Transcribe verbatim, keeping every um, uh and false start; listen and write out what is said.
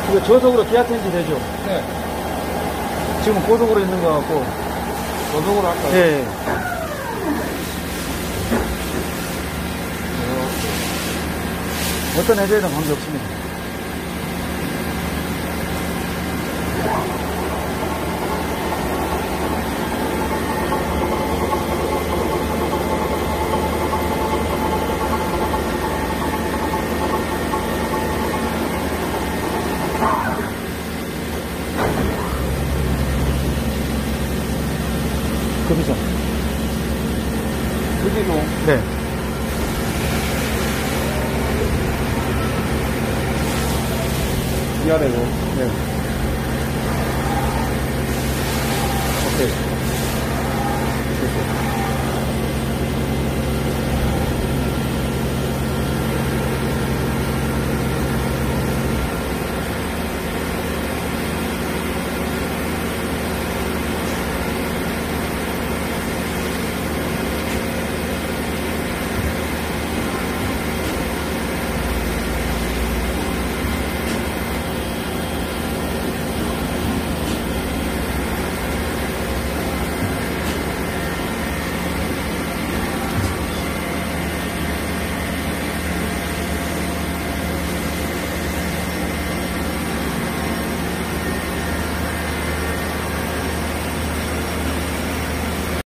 이거 저속으로 기아 텐지 되죠? 네. 지금 고속으로 있는 거 같고. 저속으로 할까요? 예. 어떤 애들에는 관계 없습니다. 그렇죠. 여기도 네. 위아래로. 네. 오케이.